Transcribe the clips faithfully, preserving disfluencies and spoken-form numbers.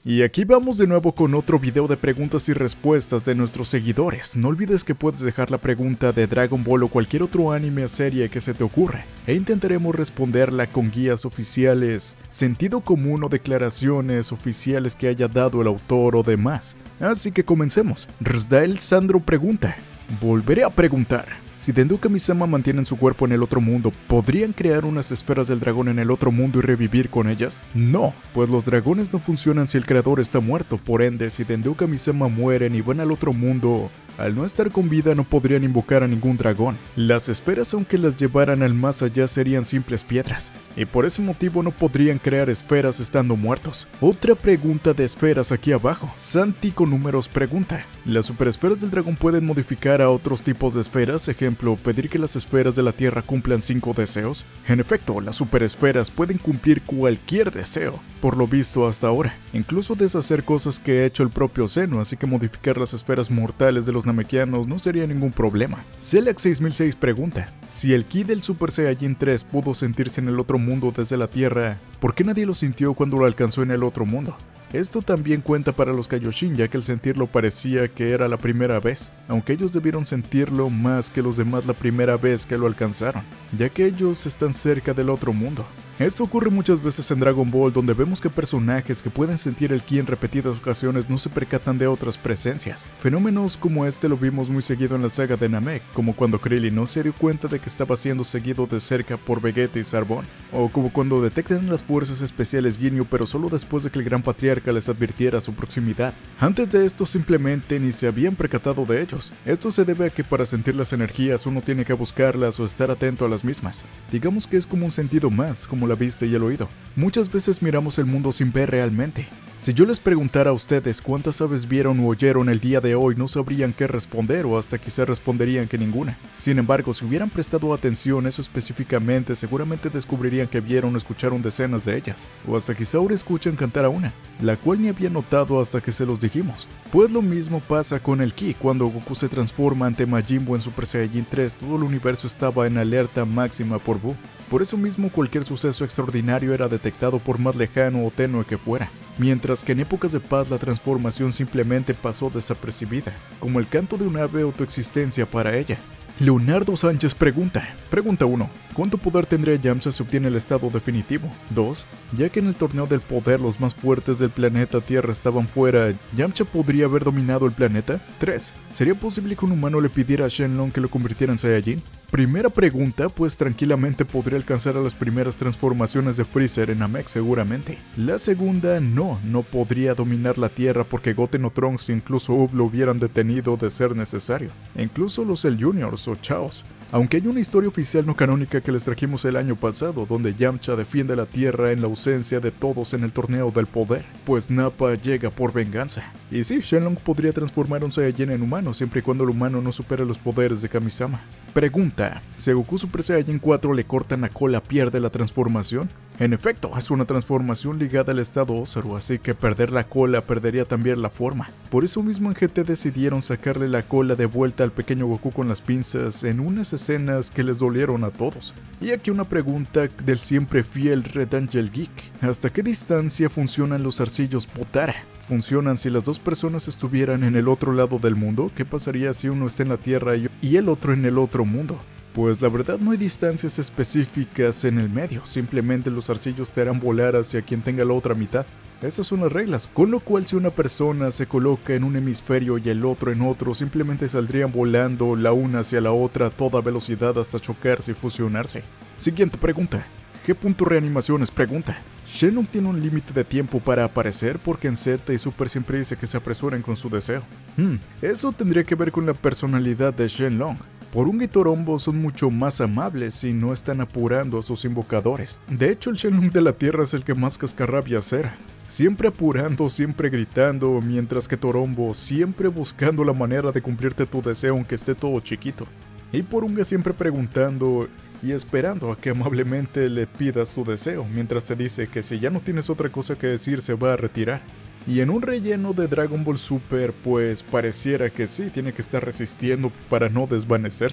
Y aquí vamos de nuevo con otro video de preguntas y respuestas de nuestros seguidores. No olvides que puedes dejar la pregunta de Dragon Ball o cualquier otro anime o serie que se te ocurra, e intentaremos responderla con guías oficiales, sentido común o declaraciones oficiales que haya dado el autor o demás. Así que comencemos. Rsdael Sandro pregunta: volveré a preguntar. Si Dendo Kami-sama mantienen su cuerpo en el otro mundo, ¿podrían crear unas esferas del dragón en el otro mundo y revivir con ellas? No, pues los dragones no funcionan si el creador está muerto. Por ende, si Dendo Kami-sama mueren y van al otro mundo, al no estar con vida no podrían invocar a ningún dragón. Las esferas, aunque las llevaran al más allá, serían simples piedras, y por ese motivo no podrían crear esferas estando muertos. Otra pregunta de esferas aquí abajo. Santi con números pregunta: ¿las superesferas del dragón pueden modificar a otros tipos de esferas? Ejemplo, pedir que las esferas de la tierra cumplan cinco deseos. En efecto, las superesferas pueden cumplir cualquier deseo, por lo visto hasta ahora. Incluso deshacer cosas que ha hecho el propio Zeno, así que modificar las esferas mortales de los namekianos no sería ningún problema. Celax seis mil seis pregunta: si el ki del Super Saiyajin tres pudo sentirse en el otro mundo desde la Tierra, ¿por qué nadie lo sintió cuando lo alcanzó en el otro mundo? Esto también cuenta para los Kaioshin, ya que el sentirlo parecía que era la primera vez, aunque ellos debieron sentirlo más que los demás la primera vez que lo alcanzaron, ya que ellos están cerca del otro mundo. Esto ocurre muchas veces en Dragon Ball, donde vemos que personajes que pueden sentir el ki en repetidas ocasiones no se percatan de otras presencias. Fenómenos como este lo vimos muy seguido en la saga de Namek, como cuando Krillin no se dio cuenta de que estaba siendo seguido de cerca por Vegeta y Zarbon, o como cuando detectan las fuerzas especiales Ginyu pero solo después de que el Gran Patriarca les advirtiera su proximidad. Antes de esto simplemente ni se habían percatado de ellos. Esto se debe a que para sentir las energías uno tiene que buscarlas o estar atento a las mismas. Digamos que es como un sentido más, como la vista y el oído. Muchas veces miramos el mundo sin ver realmente. Si yo les preguntara a ustedes cuántas aves vieron o oyeron el día de hoy, no sabrían qué responder, o hasta quizá responderían que ninguna. Sin embargo, si hubieran prestado atención a eso específicamente, seguramente descubrirían que vieron o escucharon decenas de ellas, o hasta quizá ahora escuchan cantar a una, la cual ni había notado hasta que se los dijimos. Pues lo mismo pasa con el ki. Cuando Goku se transforma ante Majin Buu en Super Saiyajin tres, todo el universo estaba en alerta máxima por Buu. Por eso mismo cualquier suceso extraordinario era detectado por más lejano o tenue que fuera, mientras que en épocas de paz la transformación simplemente pasó desapercibida, como el canto de un ave o tu existencia para ella. Leonardo Sánchez pregunta. Pregunta uno. ¿Cuánto poder tendría Yamcha si obtiene el estado definitivo? dos. Ya que en el torneo del poder los más fuertes del planeta Tierra estaban fuera, ¿Yamcha podría haber dominado el planeta? tres. ¿Sería posible que un humano le pidiera a Shenlong que lo convirtiera en Saiyajin? Primera pregunta, pues tranquilamente podría alcanzar a las primeras transformaciones de Freezer en Namek seguramente. La segunda, no, no podría dominar la Tierra porque Goten o Trunks e incluso Ub lo hubieran detenido de ser necesario. E incluso los Cell Juniors o Chaos. Aunque hay una historia oficial no canónica que les trajimos el año pasado, donde Yamcha defiende la Tierra en la ausencia de todos en el torneo del poder, pues Nappa llega por venganza. Y sí, Shenlong podría transformar a un Saiyajin en humano, siempre y cuando el humano no supere los poderes de Kami-sama. Pregunta: ¿si a Goku Super Saiyajin cuatro le cortan la cola, pierde la transformación? En efecto, es una transformación ligada al estado Osaru, así que perder la cola perdería también la forma. Por eso mismo en G T decidieron sacarle la cola de vuelta al pequeño Goku con las pinzas en unas escenas que les dolieron a todos. Y aquí una pregunta del siempre fiel Red Angel Geek: ¿hasta qué distancia funcionan los arcillos Potara? ¿Funcionan si las dos personas estuvieran en el otro lado del mundo? ¿Qué pasaría si uno está en la Tierra y el otro en el otro mundo? Pues la verdad no hay distancias específicas en el medio, simplemente los arcillos te harán volar hacia quien tenga la otra mitad. Esas son las reglas, con lo cual si una persona se coloca en un hemisferio y el otro en otro, simplemente saldrían volando la una hacia la otra a toda velocidad hasta chocarse y fusionarse. Siguiente pregunta. G. Reanimaciones pregunta: Shenlong tiene un límite de tiempo para aparecer, porque en Z y Super siempre dice que se apresuren con su deseo. Hmm, eso tendría que ver con la personalidad de Shenlong. Porunga y Torombo son mucho más amables y no están apurando a sus invocadores. De hecho, el Shenlong de la Tierra es el que más cascarrabias era, siempre apurando, siempre gritando, mientras que Torombo siempre buscando la manera de cumplirte tu deseo aunque esté todo chiquito. Y Porunga siempre preguntando y esperando a que amablemente le pidas tu deseo, mientras te dice que si ya no tienes otra cosa que decir se va a retirar. Y en un relleno de Dragon Ball Super, pues pareciera que sí, tiene que estar resistiendo para no desvanecerse.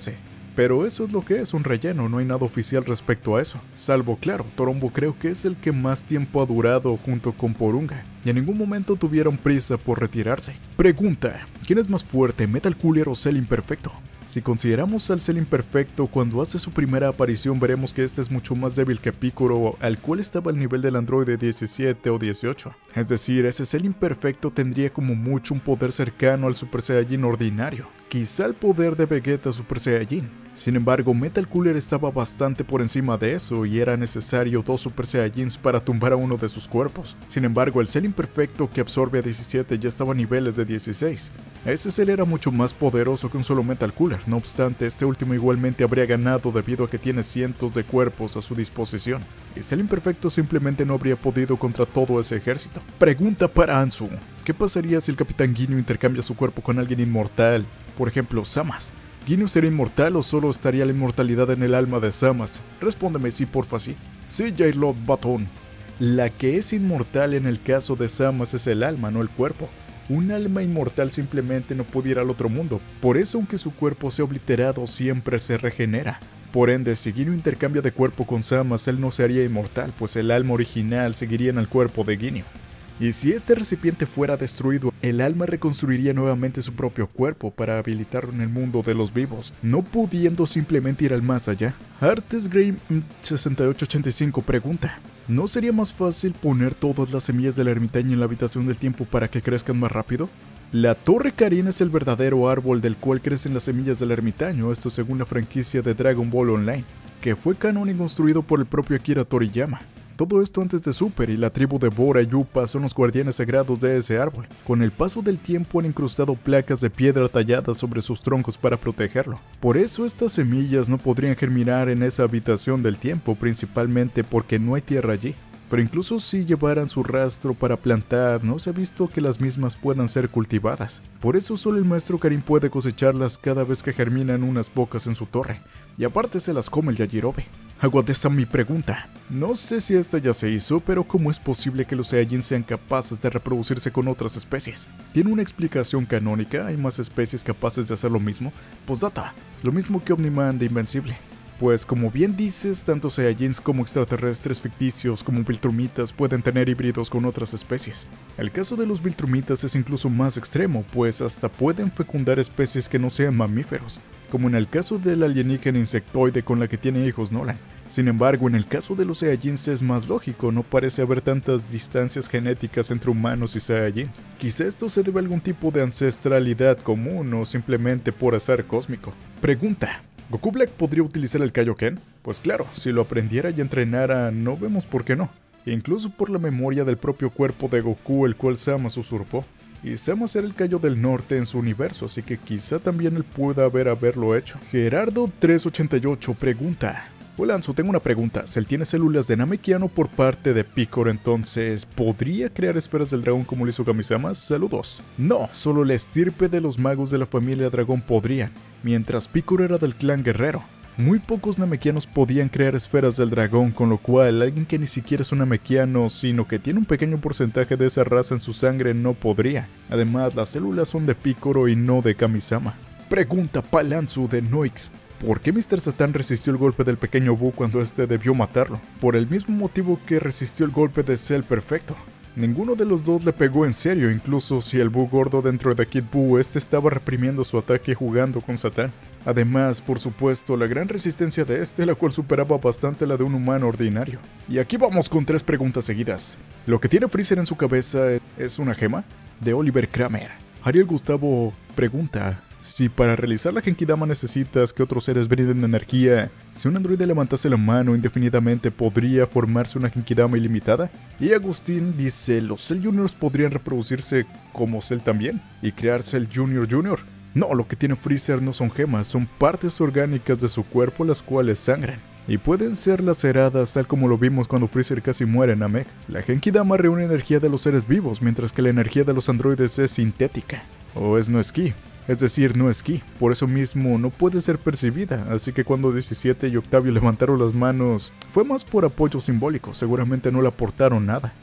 Pero eso es lo que es, un relleno, no hay nada oficial respecto a eso. Salvo, claro, Torombo creo que es el que más tiempo ha durado junto con Porunga, y en ningún momento tuvieron prisa por retirarse. Pregunta, ¿quién es más fuerte, Metal Cooler o Cell Imperfecto? Si consideramos al Cell Imperfecto, cuando hace su primera aparición veremos que este es mucho más débil que Piccolo, al cual estaba al nivel del androide diecisiete o dieciocho. Es decir, ese Cell Imperfecto tendría como mucho un poder cercano al Super Saiyajin ordinario, quizá el poder de Vegeta Super Saiyajin. Sin embargo, Metal Cooler estaba bastante por encima de eso y era necesario dos Super Saiyajins para tumbar a uno de sus cuerpos. Sin embargo, el Cell Imperfecto que absorbe a diecisiete ya estaba a niveles de dieciséis. Ese Cell era mucho más poderoso que un solo Metal Cooler, no obstante, este último igualmente habría ganado debido a que tiene cientos de cuerpos a su disposición. Y Cell Imperfecto simplemente no habría podido contra todo ese ejército. Pregunta para Ansu. ¿Qué pasaría si el Capitán Ginyu intercambia su cuerpo con alguien inmortal? Por ejemplo, Zamasu. ¿Ginyu sería inmortal o solo estaría la inmortalidad en el alma de Zamasu? Respóndeme sí, porfa, sí. Sí, J-Lord Baton. La que es inmortal en el caso de Zamasu es el alma, no el cuerpo. Un alma inmortal simplemente no puede ir al otro mundo, por eso aunque su cuerpo sea obliterado siempre se regenera. Por ende, si Ginyu intercambia de cuerpo con Zamasu, él no se haría inmortal, pues el alma original seguiría en el cuerpo de Ginyu. Y si este recipiente fuera destruido, el alma reconstruiría nuevamente su propio cuerpo para habilitarlo en el mundo de los vivos, no pudiendo simplemente ir al más allá. Artes Game sesenta y ocho ochenta y cinco pregunta, ¿no sería más fácil poner todas las semillas del ermitaño en la habitación del tiempo para que crezcan más rápido? La Torre Karin es el verdadero árbol del cual crecen las semillas del ermitaño, esto según la franquicia de Dragon Ball Online, que fue canon y construido por el propio Akira Toriyama. Todo esto antes de Super, y la tribu de Bora y Yupa son los guardianes sagrados de ese árbol. Con el paso del tiempo han incrustado placas de piedra talladas sobre sus troncos para protegerlo. Por eso estas semillas no podrían germinar en esa habitación del tiempo, principalmente porque no hay tierra allí. Pero incluso si llevaran su rastro para plantar, no se ha visto que las mismas puedan ser cultivadas. Por eso solo el maestro Karin puede cosecharlas cada vez que germinan unas pocas en su torre. Y aparte se las come el Yajirobe. Aguadesa mi pregunta. No sé si esta ya se hizo, pero ¿cómo es posible que los Saiyajin sean capaces de reproducirse con otras especies? ¿Tiene una explicación canónica? ¿Hay más especies capaces de hacer lo mismo? Postdata, lo mismo que Omniman de Invencible. Pues como bien dices, tanto Saiyajins como extraterrestres ficticios como Viltrumitas pueden tener híbridos con otras especies. El caso de los Viltrumitas es incluso más extremo, pues hasta pueden fecundar especies que no sean mamíferos, como en el caso del alienígena insectoide con la que tiene hijos Nolan. Sin embargo, en el caso de los Saiyajins es más lógico, no parece haber tantas distancias genéticas entre humanos y Saiyajins. Quizá esto se debe a algún tipo de ancestralidad común o simplemente por azar cósmico. Pregunta. ¿Goku Black podría utilizar el Kaioken? Pues claro, si lo aprendiera y entrenara, no vemos por qué no. Incluso por la memoria del propio cuerpo de Goku, el cual Zamasu usurpó. Y Zamasu era el Kaio del Norte en su universo, así que quizá también él pueda haber haberlo hecho. Gerardo tres ochenta y ocho pregunta. Hola Ansu, tengo una pregunta. Si él tiene células de Namekiano por parte de Piccolo, entonces, ¿podría crear esferas del dragón como lo hizo Kami-sama? Saludos. No, solo la estirpe de los magos de la familia dragón podrían, mientras Piccolo era del clan guerrero. Muy pocos Namekianos podían crear esferas del dragón, con lo cual alguien que ni siquiera es un Namekiano, sino que tiene un pequeño porcentaje de esa raza en su sangre no podría. Además, las células son de Piccolo y no de Kami-sama. Pregunta Palanzu de Noix. ¿Por qué mister Satan resistió el golpe del pequeño Buu cuando este debió matarlo? Por el mismo motivo que resistió el golpe de Cell Perfecto. Ninguno de los dos le pegó en serio, incluso si el Buu gordo dentro de Kid Buu este estaba reprimiendo su ataque jugando con Satan. Además, por supuesto, la gran resistencia de este, la cual superaba bastante la de un humano ordinario. Y aquí vamos con tres preguntas seguidas. ¿Lo que tiene Freezer en su cabeza es una gema? De Oliver Kramer. Ariel Gustavo pregunta, si para realizar la Genkidama necesitas que otros seres brinden energía, si un androide levantase la mano indefinidamente, ¿podría formarse una Genkidama ilimitada? Y Agustín dice, ¿los Cell Juniors podrían reproducirse como Cell también? ¿Y crear Cell Junior Junior? No, lo que tiene Freezer no son gemas, son partes orgánicas de su cuerpo las cuales sangran. Y pueden ser laceradas tal como lo vimos cuando Freezer casi muere en Namek. La Genkidama reúne energía de los seres vivos, mientras que la energía de los androides es sintética. O es no es ki. Es decir, no es ki, por eso mismo no puede ser percibida, así que cuando diecisiete y Octavio levantaron las manos, fue más por apoyo simbólico, seguramente no le aportaron nada. Bueno,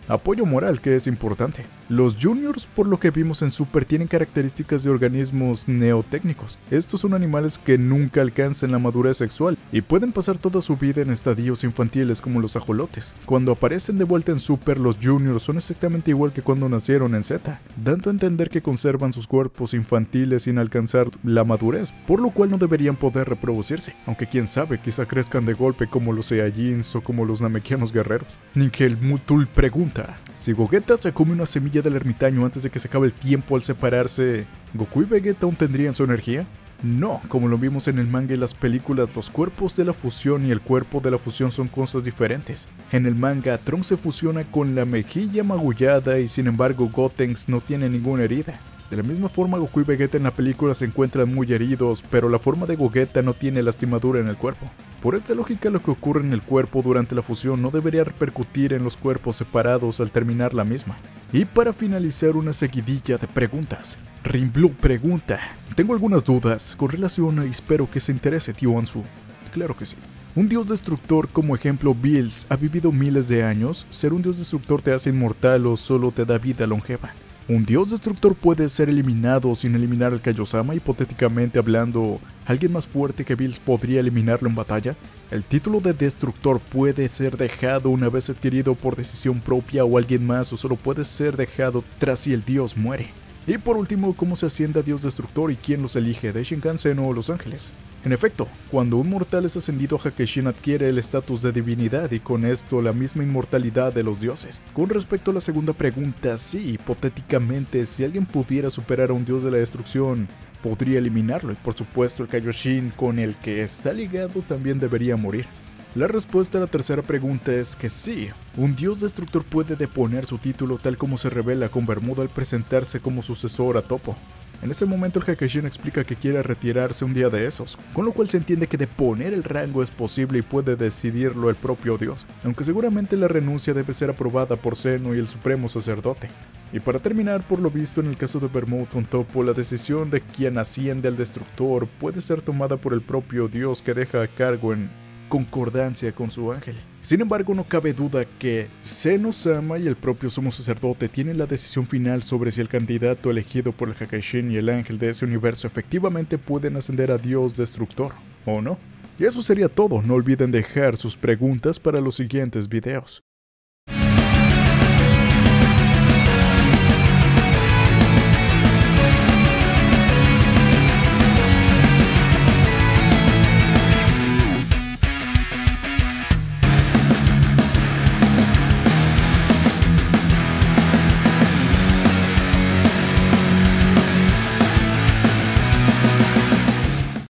apoyo moral, que es importante. Los Juniors, por lo que vimos en Super, tienen características de organismos neotécnicos. Estos son animales que nunca alcanzan la madurez sexual y pueden pasar toda su vida en estadios infantiles como los ajolotes. Cuando aparecen de vuelta en Super, los Juniors son exactamente igual que cuando nacieron en Z, dando a entender que conservan sus cuerpos infantiles sin alcanzar la madurez, por lo cual no deberían poder reproducirse, aunque quién sabe, quizá crezcan de golpe como los Saiyajins o como los Namekianos guerreros. Nickel Mutul pregunta: si Gogeta se come una semilla del ermitaño antes de que se acabe el tiempo al separarse, ¿Goku y Vegeta aún tendrían su energía? No, como lo vimos en el manga y las películas, los cuerpos de la fusión y el cuerpo de la fusión son cosas diferentes. En el manga, Trunks se fusiona con la mejilla magullada y sin embargo Gotenks no tiene ninguna herida. De la misma forma, Goku y Vegeta en la película se encuentran muy heridos, pero la forma de Gogeta no tiene lastimadura en el cuerpo. Por esta lógica, lo que ocurre en el cuerpo durante la fusión no debería repercutir en los cuerpos separados al terminar la misma. Y para finalizar, una seguidilla de preguntas. Rimblue pregunta: tengo algunas dudas con relación a y espero que se interese tío Ansu. Claro que sí. Un dios destructor, como ejemplo Bills, ha vivido miles de años. ¿Ser un dios destructor te hace inmortal o solo te da vida longeva? Un dios destructor puede ser eliminado sin eliminar al Kaiosama. Hipotéticamente hablando, ¿alguien más fuerte que Bills podría eliminarlo en batalla? ¿El título de destructor puede ser dejado una vez adquirido por decisión propia o alguien más, o solo puede ser dejado tras si el dios muere? Y por último, ¿cómo se asciende a dios destructor y quién los elige, de Shinkansen o Los Ángeles? En efecto, cuando un mortal es ascendido a Hakeshin adquiere el estatus de divinidad y con esto la misma inmortalidad de los dioses. Con respecto a la segunda pregunta, sí, hipotéticamente, si alguien pudiera superar a un dios de la destrucción, podría eliminarlo y por supuesto el Kaioshin con el que está ligado también debería morir. La respuesta a la tercera pregunta es que sí, un dios destructor puede deponer su título tal como se revela con Bermuda al presentarse como sucesor a Toppo. En ese momento el Hakeshin explica que quiere retirarse un día de esos, con lo cual se entiende que deponer el rango es posible y puede decidirlo el propio dios, aunque seguramente la renuncia debe ser aprobada por Zeno y el supremo sacerdote. Y para terminar, por lo visto en el caso de Bermuda con Toppo, la decisión de quien asciende al destructor puede ser tomada por el propio dios que deja a cargo en concordancia con su ángel. Sin embargo, no cabe duda que Zeno-sama y el propio sumo sacerdote tienen la decisión final sobre si el candidato elegido por el Hakeshin y el ángel de ese universo efectivamente pueden ascender a dios destructor, ¿o no? Y eso sería todo, no olviden dejar sus preguntas para los siguientes videos.